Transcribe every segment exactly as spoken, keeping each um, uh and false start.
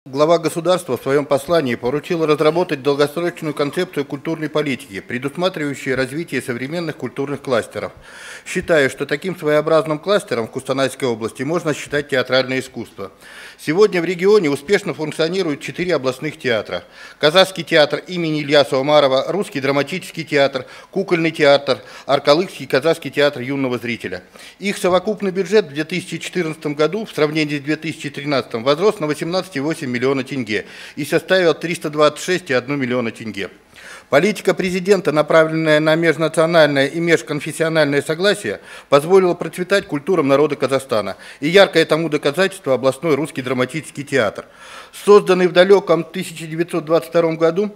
Глава государства в своем послании поручил разработать долгосрочную концепцию культурной политики, предусматривающую развитие современных культурных кластеров. Считаю, что таким своеобразным кластером в Кустанайской области можно считать театральное искусство. Сегодня в регионе успешно функционируют четыре областных театра. Казахский театр имени Ильяса Омарова, Русский драматический театр, Кукольный театр, Аркалыкский и Казахский театр юного зрителя. Их совокупный бюджет в две тысячи четырнадцатом году в сравнении с две тысячи тринадцатым возрос на восемнадцать целых восемь десятых миллиона тенге и составил триста двадцать шесть целых одну десятую миллиона тенге. Политика президента, направленная на межнациональное и межконфессиональное согласие, позволила процветать культурам народа Казахстана. И яркое тому доказательство областной Русский драматический театр. Созданный в далеком тысяча девятьсот двадцать втором году,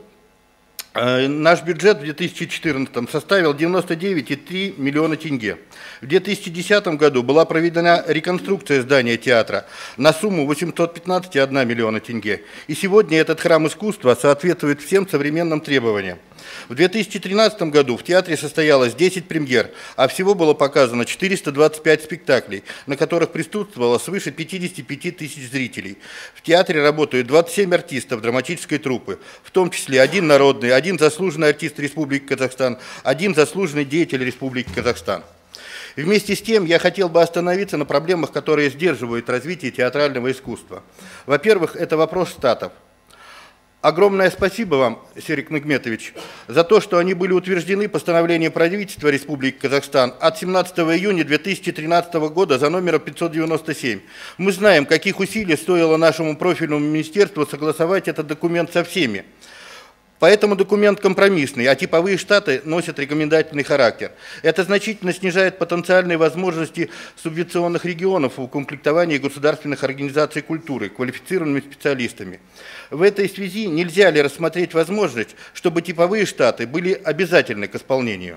наш бюджет в две тысячи четырнадцатом составил девяносто девять целых три десятых миллиона тенге. В две тысячи десятом году была проведена реконструкция здания театра на сумму восемьсот пятнадцать целых одна десятая миллиона тенге. И сегодня этот храм искусства соответствует всем современным требованиям. В две тысячи тринадцатом году в театре состоялось десять премьер, а всего было показано четыреста двадцать пять спектаклей, на которых присутствовало свыше пятидесяти пяти тысяч зрителей. В театре работают двадцать семь артистов драматической труппы, в том числе один народный, один заслуженный артист Республики Казахстан, один заслуженный деятель Республики Казахстан. Вместе с тем я хотел бы остановиться на проблемах, которые сдерживают развитие театрального искусства. Во-первых, это вопрос штатов. Огромное спасибо вам, Серик Нигметович, за то, что они были утверждены постановлением правительства Республики Казахстан от семнадцатого июня две тысячи тринадцатого года за номером пятьсот девяносто семь. Мы знаем, каких усилий стоило нашему профильному министерству согласовать этот документ со всеми. Поэтому документ компромиссный, а типовые штаты носят рекомендательный характер. Это значительно снижает потенциальные возможности субвенционных регионов в укомплектовании государственных организаций культуры квалифицированными специалистами. В этой связи нельзя ли рассмотреть возможность, чтобы типовые штаты были обязательны к исполнению?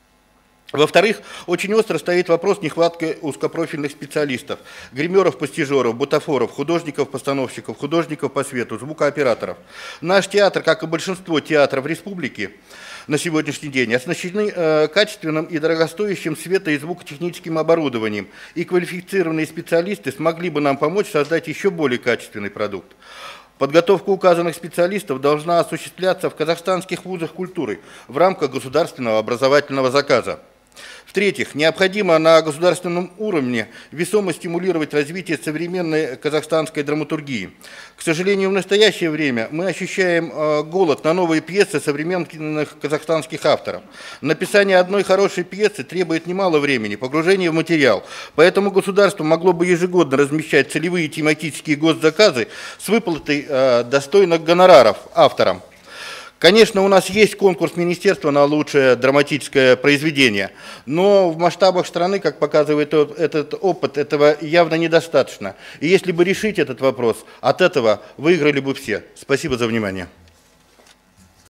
Во-вторых, очень остро стоит вопрос нехватки узкопрофильных специалистов, гримеров, постижеров, бутафоров, художников-постановщиков, художников по свету, звукооператоров. Наш театр, как и большинство театров республики, на сегодняшний день оснащены э, качественным и дорогостоящим свето- и звукотехническим оборудованием, и квалифицированные специалисты смогли бы нам помочь создать еще более качественный продукт. Подготовка указанных специалистов должна осуществляться в казахстанских вузах культуры в рамках государственного образовательного заказа. В-третьих, необходимо на государственном уровне весомо стимулировать развитие современной казахстанской драматургии. К сожалению, в настоящее время мы ощущаем голод на новые пьесы современных казахстанских авторов. Написание одной хорошей пьесы требует немало времени, погружения в материал. Поэтому государство могло бы ежегодно размещать целевые тематические госзаказы с выплатой достойных гонораров авторам. Конечно, у нас есть конкурс министерства на лучшее драматическое произведение, но в масштабах страны, как показывает этот опыт, этого явно недостаточно. И если бы решить этот вопрос, от этого выиграли бы все. Спасибо за внимание.